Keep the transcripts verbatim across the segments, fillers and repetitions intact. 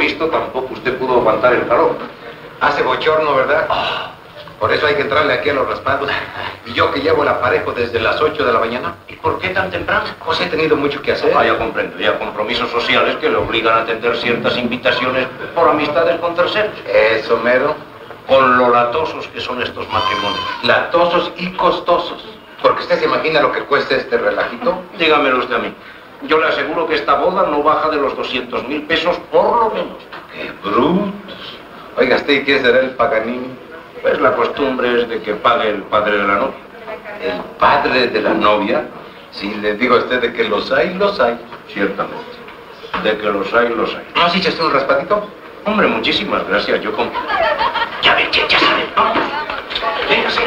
visto, tampoco usted pudo aguantar el calor. Hace bochorno, ¿verdad? Oh. Por eso hay que entrarle aquí a los raspados. Y yo que llevo el aparejo desde las ocho de la mañana. ¿Y por qué tan temprano? Pues he tenido mucho que hacer. Ah, ya comprendo, ya compromisos sociales que le obligan a atender ciertas invitaciones por amistades con terceros. Eso, mero. Con lo latosos que son estos matrimonios. Latosos y costosos. Porque usted se imagina lo que cuesta este relajito. Dígamelo usted a mí. Yo le aseguro que esta boda no baja de los doscientos mil pesos por lo menos. ¡Qué brutos! Oiga, ¿usted quién será el Paganini? Pues la costumbre es de que pague el padre de la novia. ¿El padre de la novia? Si le digo a usted de que los hay, los hay. Ciertamente. De que los hay, los hay. ¿No has hecho usted un raspadito? Hombre, muchísimas gracias. Yo con... Ya ven, ya, ya saben. Vamos. Véngase.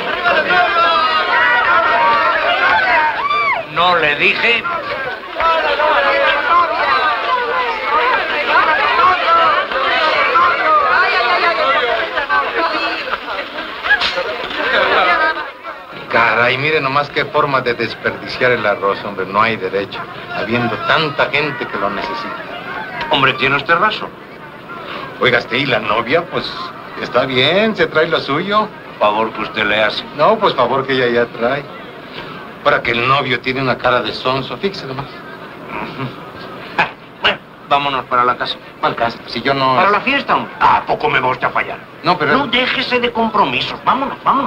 No le dije... Caray, mire nomás qué forma de desperdiciar el arroz, hombre, no hay derecho, habiendo tanta gente que lo necesita. Hombre, tiene usted razón. Oiga, usted y la novia, pues, está bien, se trae lo suyo. Favor que usted le hace. No, pues favor que ella ya trae. Para que el novio tiene una cara de sonso, fíjese nomás. Ah, bueno, vámonos para la casa. ¿Cuál casa? Si yo no... ¿Para la fiesta, hombre? ¿A poco me va usted a fallar? No, pero... No, déjese de compromisos. Vámonos, vámonos.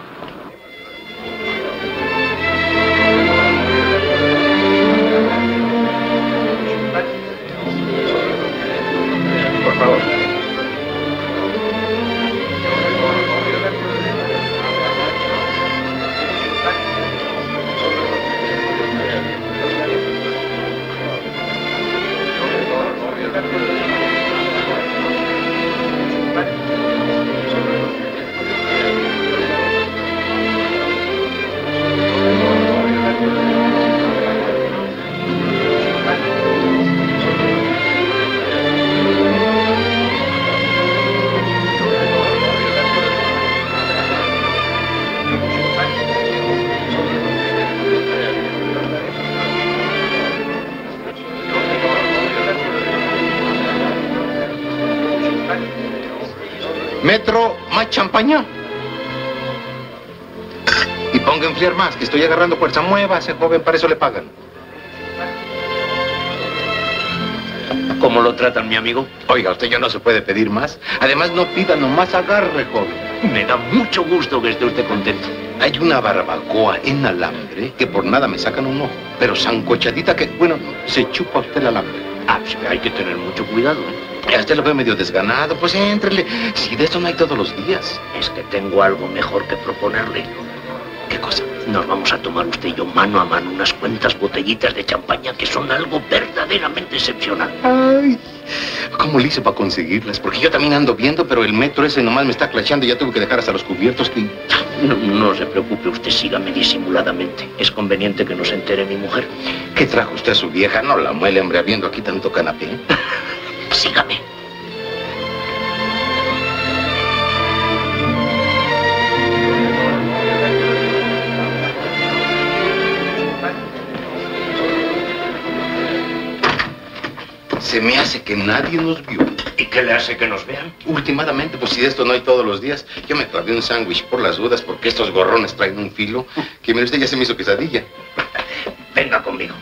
Por favor. Metro, más champaña. Y ponga a enfriar más, que estoy agarrando fuerza. Muévase, joven, para eso le pagan. ¿Cómo lo tratan, mi amigo? Oiga, usted ya no se puede pedir más. Además, no pida, nomás agarre, joven. Me da mucho gusto que esté usted contento. Hay una barbacoa en alambre que por nada me sacan un ojo. Pero sancochadita que, bueno, se chupa usted el alambre. Ah, pues hay que tener mucho cuidado, ¿eh? Ya usted lo ve medio desganado, pues éntrele. Si de eso no hay todos los días. Es que tengo algo mejor que proponerle. ¿Qué cosa? Nos vamos a tomar usted y yo mano a mano unas cuantas botellitas de champaña que son algo verdaderamente excepcional. Ay, ¿cómo le hice para conseguirlas? Porque yo también ando viendo, pero el metro ese nomás me está clachando y ya tuve que dejar hasta los cubiertos que... No, no se preocupe, usted sígame disimuladamente. Es conveniente que no se entere mi mujer. ¿Qué trajo usted a su vieja? No la muele, hombre, habiendo aquí tanto canapé. Sígame. Se me hace que nadie nos vio. ¿Y qué le hace que nos vean? Últimamente, pues si de esto no hay todos los días, yo me clavé un sándwich por las dudas porque estos gorrones traen un filo que mire usted ya se me hizo quesadilla. Venga conmigo.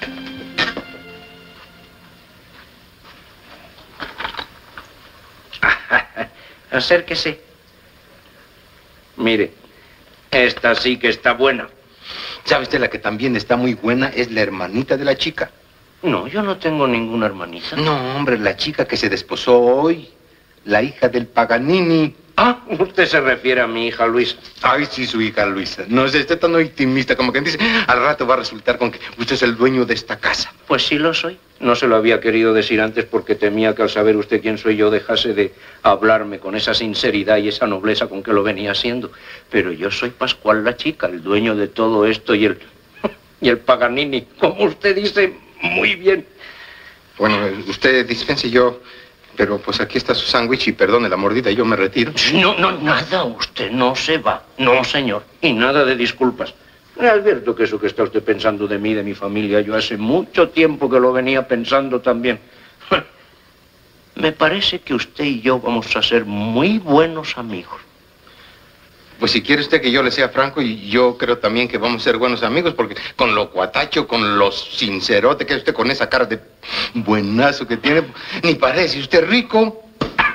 Acérquese. Mire, esta sí que está buena. ¿Sabe usted la que también está muy buena? Es la hermanita de la chica. No, yo no tengo ninguna hermanita. No, hombre, la chica que se desposó hoy. La hija del Paganini. Ah, usted se refiere a mi hija Luisa. Ay, sí, su hija Luisa. No es usted tan optimista como quien dice. Al rato va a resultar con que usted es el dueño de esta casa. Pues sí lo soy. No se lo había querido decir antes porque temía que al saber usted quién soy yo dejase de hablarme con esa sinceridad y esa nobleza con que lo venía haciendo. Pero yo soy Pascual la chica, el dueño de todo esto y el... y el Paganini, como usted dice, muy bien. Bueno, usted dispense yo... Pero pues aquí está su sándwich y perdone la mordida, yo me retiro. No, no, nada, usted no se va. No, señor. Y nada de disculpas. Le advierto que eso que está usted pensando de mí, de mi familia, yo hace mucho tiempo que lo venía pensando también. Me parece que usted y yo vamos a ser muy buenos amigos. Pues si quiere usted que yo le sea franco, y yo creo también que vamos a ser buenos amigos, porque con lo cuatacho, con lo sincerote que es usted, con esa cara de buenazo que tiene, ni parece usted rico.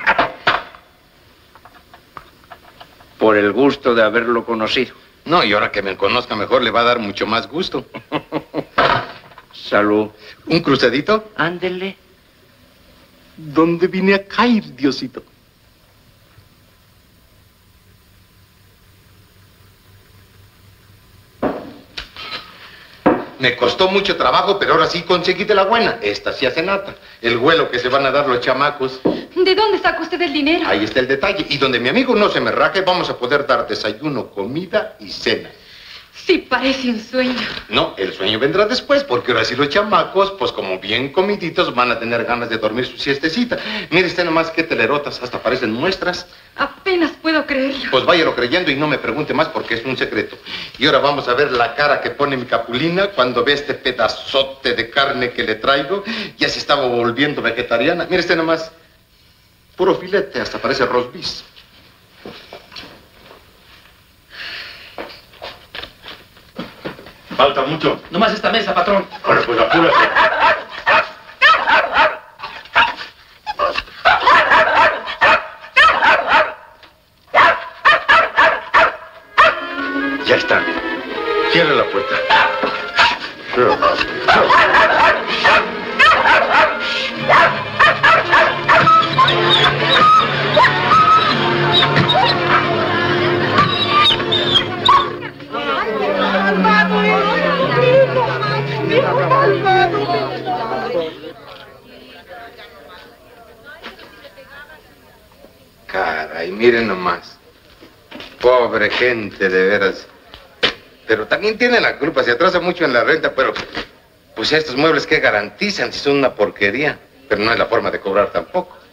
Por el gusto de haberlo conocido. No, y ahora que me conozca mejor le va a dar mucho más gusto. Salud. ¿Un cruzadito? Ándele. ¿Dónde vine a caer, Diosito? Me costó mucho trabajo, pero ahora sí conseguí de la buena. Esta sí hace nata. El vuelo que se van a dar los chamacos. ¿De dónde saca usted el dinero? Ahí está el detalle. Y donde mi amigo no se me raje, vamos a poder dar desayuno, comida y cena. Sí, parece un sueño. No, el sueño vendrá después, porque ahora sí los chamacos, pues como bien comiditos, van a tener ganas de dormir su siestecita. Mire usted nomás qué telerotas, hasta parecen nuestras. Apenas puedo creerlo. Pues váyalo creyendo y no me pregunte más porque es un secreto. Y ahora vamos a ver la cara que pone mi Capulina cuando ve este pedazote de carne que le traigo. Ya se estaba volviendo vegetariana. Mire usted nomás, puro filete, hasta parece roast beef. Falta mucho. Nomás esta mesa, patrón. Ahora pues apúrate. Ya está. Cierre la puerta. Caray, miren nomás. Pobre gente, de veras. Pero también tiene la culpa, se atrasa mucho en la renta, pero... Pues estos muebles, ¿qué garantizan si son una porquería? Pero no es la forma de cobrar tampoco.